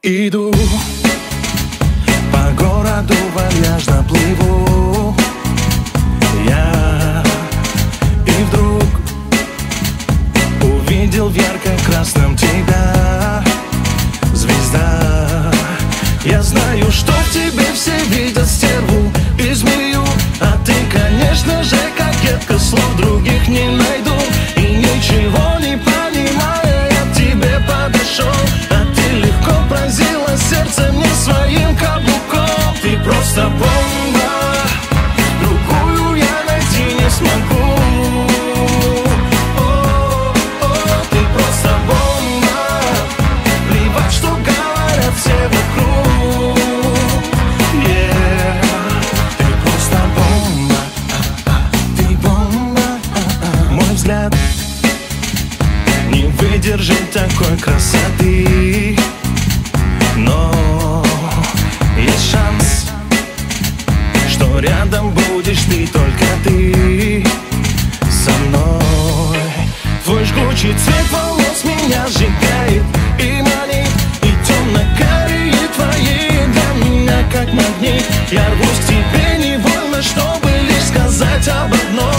Иду по городу, вальяжно плыву я, и вдруг увидел в ярко-красном тебя, звезда. Я знаю, что в тебе все видят стерву и змею, а ты, конечно же, кокетка, слов других не найду. И ничего не понимая, я к тебе подошел, а ты легко пронзила сердце мне своим каблуком. Ты просто бомба, другую я найти не смогу. Ты просто бомба, плевать, что говорят все вокруг. Ты просто бомба, ты бомба. Мой взгляд не выдержит такой красоты, но есть шанс, что рядом будешь ты, только ты со мной. Твой жгучий цвет волос меня сжигает и манит, и темно-карие твои для меня как магнит. Я рвусь к тебе невольно, чтобы лишь сказать об одном: